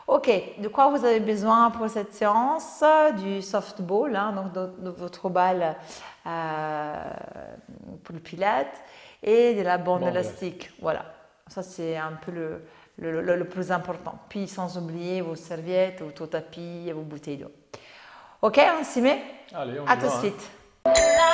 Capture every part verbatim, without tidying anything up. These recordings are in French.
Ok, de quoi vous avez besoin pour cette séance? Du softball, hein, donc de, de votre balle euh, pour le pilate, et de la bande Bon, élastique. Voilà, ça c'est un peu le, le, le, le plus important. Puis sans oublier vos serviettes, votre tapis, vos bouteilles d'eau. Ok, on s'y met? Allez, on à y tout de va, suite. Hein.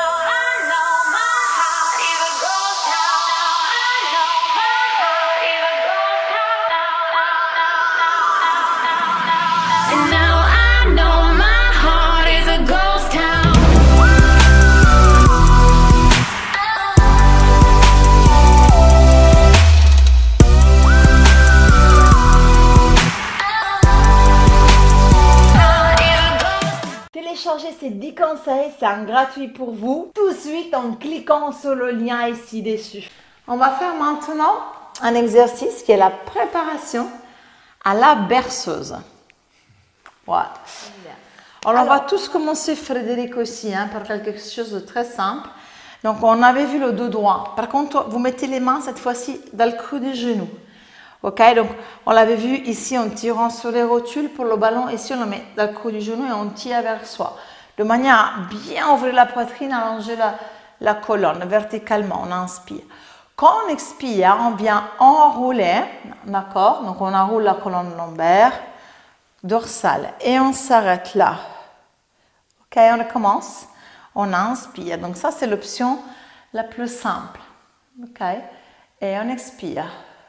Téléchargez ces dix conseils, c'est un gratuit pour vous, tout de suite en cliquant sur le lien ici dessus. On va faire maintenant un exercice qui est la préparation à la berceuse. Voilà. Alors, Alors on va tous commencer, Frédéric aussi, hein, par quelque chose de très simple. Donc on avait vu le dos droit. Par contre, vous mettez les mains cette fois-ci dans le creux des genoux. Ok, donc on l'avait vu ici en tirant sur les rotules pour le ballon. Ici, on le met dans le creux du genou et on tire vers soi. De manière à bien ouvrir la poitrine, allonger la, la colonne verticalement. On inspire. Quand on expire, on vient enrouler. D'accord? Donc on enroule la colonne lombaire, dorsale. Et on s'arrête là. Ok, on recommence. On inspire. Donc ça, c'est l'option la plus simple. Ok? Et on expire.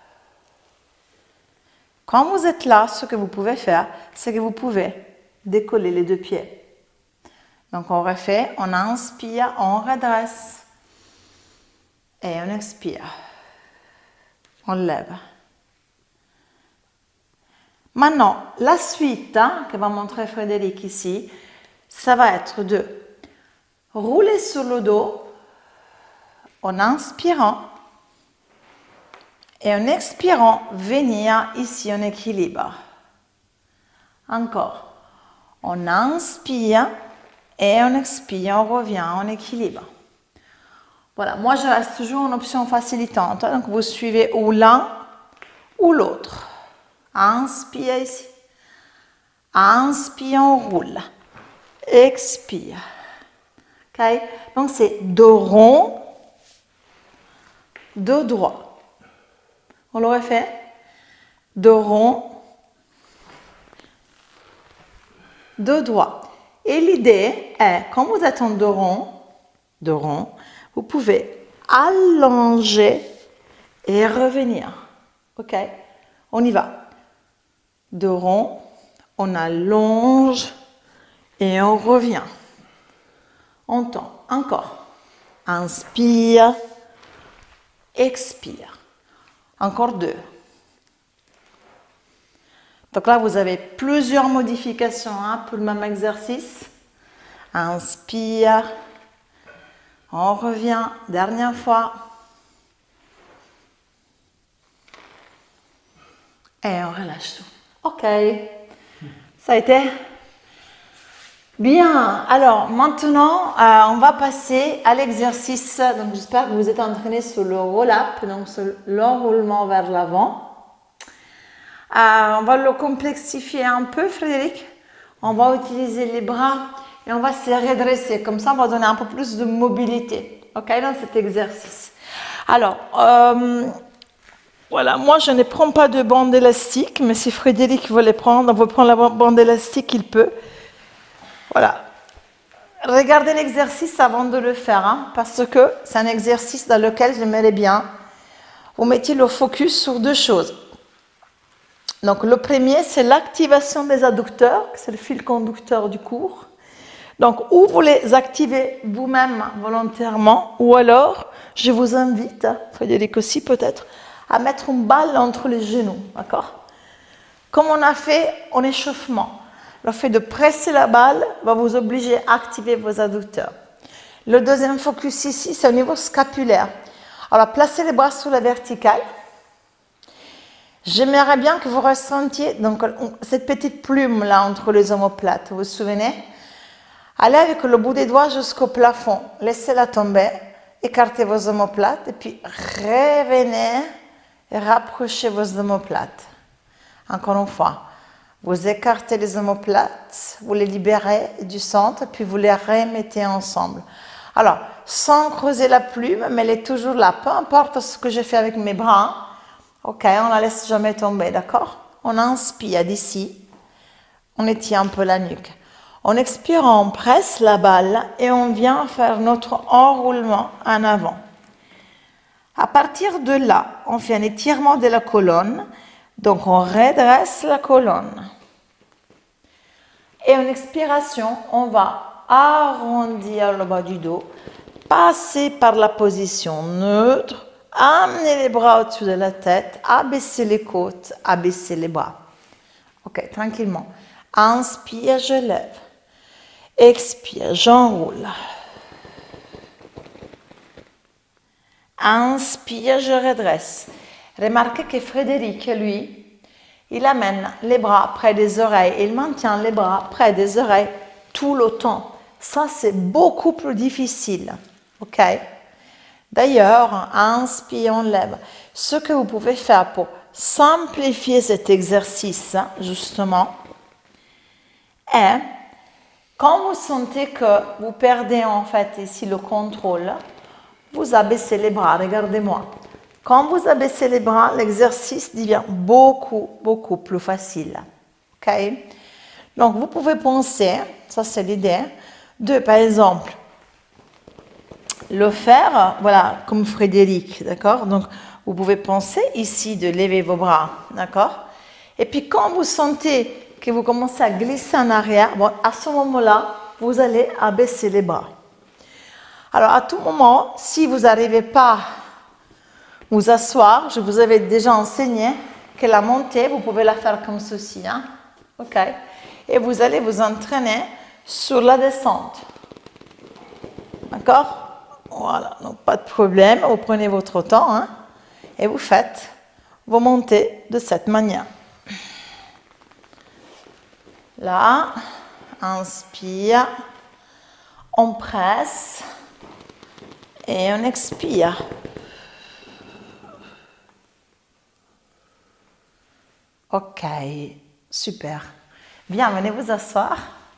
Quand vous êtes là, ce que vous pouvez faire, c'est que vous pouvez décoller les deux pieds. Donc on refait, on inspire, on redresse et on expire. On lève. Maintenant, la suite hein, que va montrer Frédéric ici, ça va être de rouler sur le dos en inspirant. Et en expirant, venir ici en équilibre. Encore. On inspire et on expire, on revient en équilibre. Voilà, moi je reste toujours en option facilitante. Donc vous suivez ou l'un ou l'autre. Inspire ici. Inspire, on roule. Expire. Ok? Donc c'est dos rond, dos droit. On le refait. Dos rond. Dos droit. Et l'idée est, quand vous êtes en dos rond, dos rond, vous pouvez allonger et revenir. Ok? On y va. Dos rond, on allonge et on revient. On tend. Encore. Inspire. Expire. Encore deux. Donc là, vous avez plusieurs modifications hein, pour le même exercice. Inspire. On revient. Dernière fois. Et on relâche tout. Ok. Ça a été bien. Alors maintenant, euh, on va passer à l'exercice. Donc j'espère que vous êtes entraînés sur le roll-up, donc sur l'enroulement vers l'avant. Euh, on va le complexifier un peu, Frédéric. On va utiliser les bras et on va se redresser. Comme ça, on va donner un peu plus de mobilité. Ok, dans cet exercice. Alors, euh, voilà, moi je ne prends pas de bande élastique, mais si Frédéric veut les prendre, on veut prendre la bande élastique, il peut. Voilà. Regardez l'exercice avant de le faire, hein, parce que c'est un exercice dans lequel j'aimerais bien vous mettiez le focus sur deux choses. Donc le premier, c'est l'activation des adducteurs, c'est le fil conducteur du cours. Donc ou vous les activez vous-même volontairement, ou alors je vous invite, Frédéric aussi peut-être, à mettre une balle entre les genoux, d'accord? Comme on a fait en échauffement. Le fait de presser la balle va vous obliger à activer vos adducteurs. Le deuxième focus ici, c'est au niveau scapulaire. Alors, placez les bras sur la verticale. J'aimerais bien que vous ressentiez donc, cette petite plume là entre les omoplates. Vous vous souvenez? Allez avec le bout des doigts jusqu'au plafond. Laissez-la tomber. Écartez vos omoplates et puis revenez et rapprochez vos omoplates. Encore une fois. Vous écartez les omoplates, vous les libérez du centre, puis vous les remettez ensemble. Alors, sans creuser la plume, mais elle est toujours là, peu importe ce que je fais avec mes bras. Ok, on la laisse jamais tomber, d'accord? On inspire d'ici, on étire un peu la nuque. En expirant, on presse la balle et on vient faire notre enroulement en avant. À partir de là, on fait un étirement de la colonne, donc on redresse la colonne. Et en expiration, on va arrondir le bas du dos, passer par la position neutre, amener les bras au-dessus de la tête, abaisser les côtes, abaisser les bras. Ok, tranquillement. Inspire, je lève. Expire, j'enroule. Inspire, je redresse. Remarquez que Frédéric, lui, il amène les bras près des oreilles. Il maintient les bras près des oreilles tout le temps. Ça, c'est beaucoup plus difficile. Ok? D'ailleurs, inspire, on lève. Ce que vous pouvez faire pour simplifier cet exercice, justement, est, quand vous sentez que vous perdez en fait ici le contrôle, vous abaissez les bras, regardez-moi. Quand vous abaissez les bras, l'exercice devient beaucoup, beaucoup plus facile. Ok? Donc, vous pouvez penser, ça c'est l'idée, de, par exemple, le faire, voilà, comme Frédéric, d'accord? Donc, vous pouvez penser ici de lever vos bras, d'accord? Et puis, quand vous sentez que vous commencez à glisser en arrière, bon, à ce moment-là, vous allez abaisser les bras. Alors, à tout moment, si vous n'arrivez pas à vous asseoir, je vous avais déjà enseigné que la montée, vous pouvez la faire comme ceci, hein? Ok? Et vous allez vous entraîner sur la descente. D'accord? Voilà, donc pas de problème, vous prenez votre temps, hein, et vous faites vos montées de cette manière. Là, inspire, on presse et on expire. Ok, super. Bien, venez vous asseoir.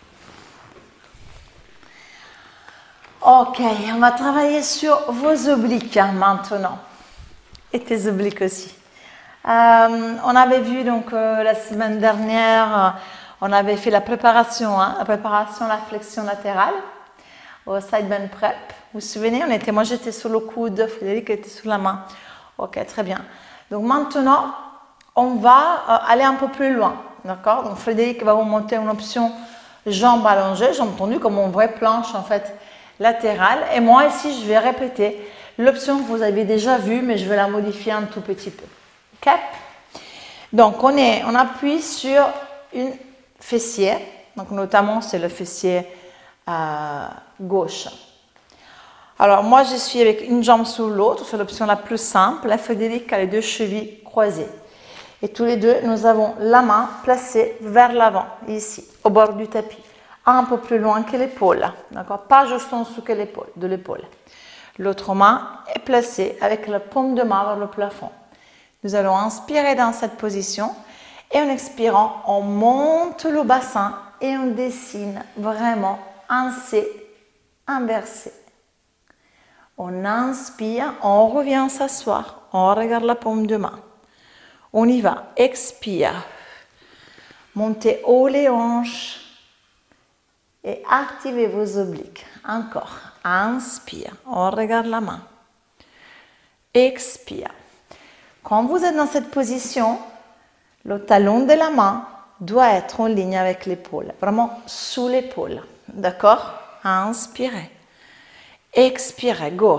Ok, on va travailler sur vos obliques hein, maintenant. Et tes obliques aussi. Euh, on avait vu donc euh, la semaine dernière, euh, on avait fait la préparation, hein, la préparation, la flexion latérale au side bend prep. Vous vous souvenez, on était, moi j'étais sur le coude, Frédéric était sur la main. Ok, très bien. Donc maintenant, on va euh, aller un peu plus loin. D'accord? Donc Frédéric va vous monter une option jambes allongées, jambes tendues, comme une vraie planche en fait latérale. Et moi ici, je vais répéter l'option que vous avez déjà vue, mais je vais la modifier un tout petit peu. Ok? Donc on, est, on appuie sur une fessier, donc notamment c'est le fessier euh, gauche. Alors moi je suis avec une jambe sur l'autre, c'est l'option la plus simple. La Frédéric a les deux chevilles croisées. Et tous les deux, nous avons la main placée vers l'avant, ici, au bord du tapis. Un peu plus loin que l'épaule, d'accord? Pas juste en dessous que l'épaule, de l'épaule. L'autre main est placée avec la paume de main vers le plafond. Nous allons inspirer dans cette position et en expirant, on monte le bassin et on dessine vraiment un C inversé. On inspire, on revient s'asseoir, on regarde la paume de main. On y va, expire, montez haut les hanches et activez vos obliques. Encore, inspire, on regarde la main. Expire. Quand vous êtes dans cette position, le talon de la main doit être en ligne avec l'épaule, vraiment sous l'épaule. D'accord? Inspirez. Expirez, go.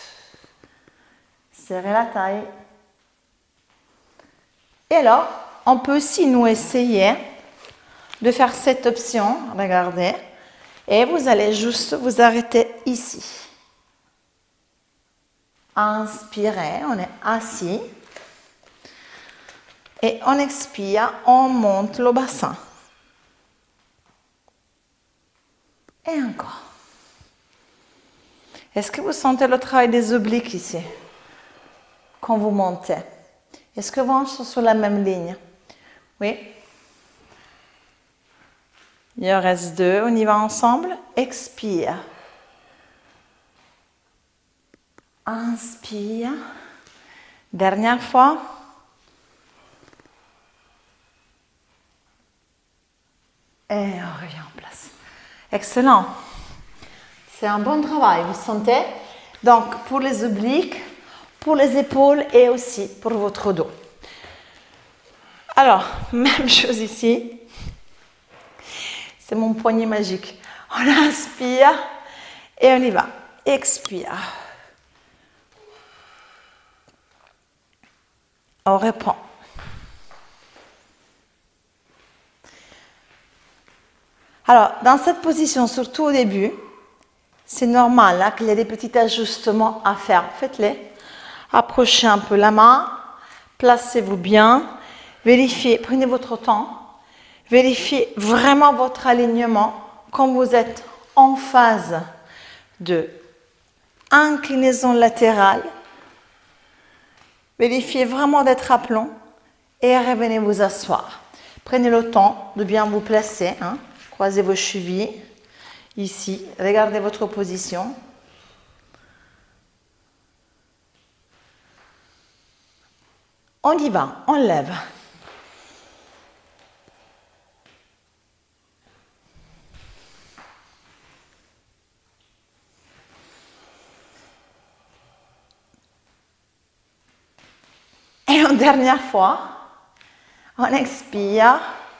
Serrez la taille. Et alors, on peut aussi nous essayer de faire cette option, regardez, et vous allez juste vous arrêter ici. Inspirez, on est assis. Et on expire, on monte le bassin. Et encore. Est-ce que vous sentez le travail des obliques ici, quand vous montez? Est-ce que vos hanches sont sur la même ligne? Oui. Il en reste deux. On y va ensemble. Expire. Inspire. Dernière fois. Et on revient en place. Excellent. C'est un bon travail, vous sentez? Donc, pour les obliques, pour les épaules et aussi pour votre dos. Alors, même chose ici. C'est mon poignet magique. On inspire et on y va. Expire. On reprend. Alors, dans cette position, surtout au début, c'est normal hein, qu'il y ait des petits ajustements à faire. Faites-les. Approchez un peu la main. Placez-vous bien. Vérifiez, prenez votre temps. Vérifiez vraiment votre alignement quand vous êtes en phase de inclinaison latérale. Vérifiez vraiment d'être à plomb et revenez vous asseoir. Prenez le temps de bien vous placer. Hein. Croisez vos chevilles. Ici, regardez votre position. On y va, on lève. Et une dernière fois, on expire.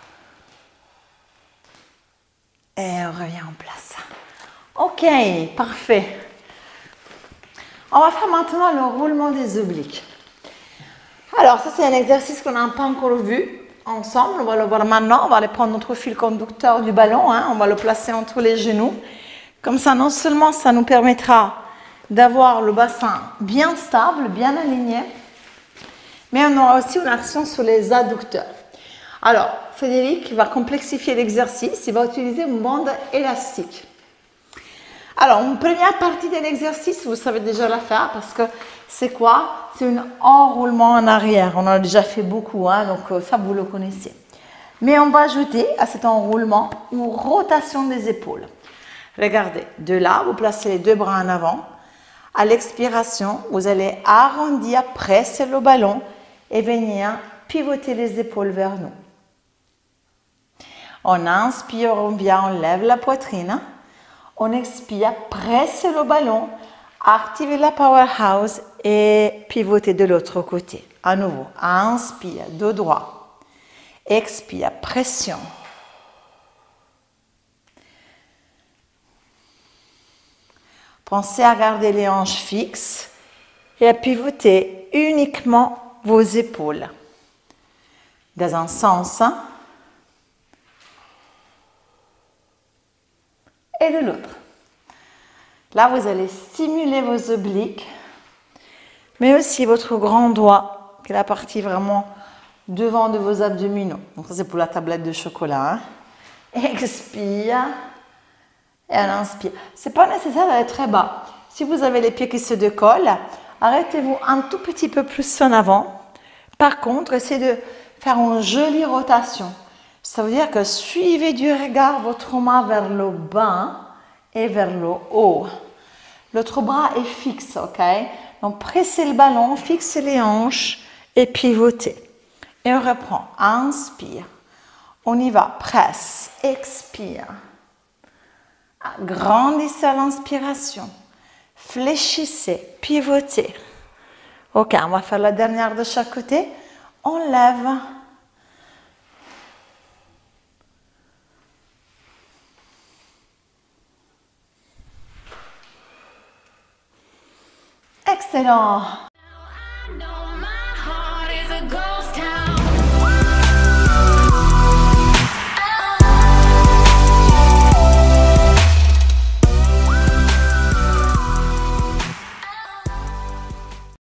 Et on revient en place. Ok, parfait. On va faire maintenant le roulement des obliques. Alors, ça c'est un exercice qu'on n'a pas encore vu ensemble. On va le voir maintenant. On va aller prendre notre fil conducteur du ballon. Hein. On va le placer entre les genoux. Comme ça, non seulement ça nous permettra d'avoir le bassin bien stable, bien aligné, mais on aura aussi une action sur les adducteurs. Alors, Frédéric va complexifier l'exercice. Il va utiliser une bande élastique. Alors, une première partie de l'exercice, vous savez déjà la faire parce que c'est quoi? C'est un enroulement en arrière. On en a déjà fait beaucoup, hein, donc ça, vous le connaissez. Mais on va ajouter à cet enroulement une rotation des épaules. Regardez, de là, vous placez les deux bras en avant. À l'expiration, vous allez arrondir, presser le ballon et venir pivoter les épaules vers nous. On inspire, on vient, on lève la poitrine. On expire, presse le ballon, activez la powerhouse et pivotez de l'autre côté. À nouveau, inspire, dos droit. Expire, pression. Pensez à garder les hanches fixes et à pivoter uniquement vos épaules. Dans un sens, hein, et de l'autre. Là, vous allez stimuler vos obliques, mais aussi votre grand doigt, qui est la partie vraiment devant de vos abdominaux. Donc ça, c'est pour la tablette de chocolat. Hein. Expire et on inspire. Ce n'est pas nécessaire d'aller très bas. Si vous avez les pieds qui se décollent, arrêtez-vous un tout petit peu plus en avant. Par contre, essayez de faire une jolie rotation. Ça veut dire que suivez du regard votre main vers le bas et vers le haut. L'autre bras est fixe, ok? Donc, pressez le ballon, fixez les hanches et pivotez. Et on reprend. Inspire. On y va. Presse. Expire. Grandissez à l'inspiration. Fléchissez. Pivotez. Ok, on va faire la dernière de chaque côté. On lève. Excellent.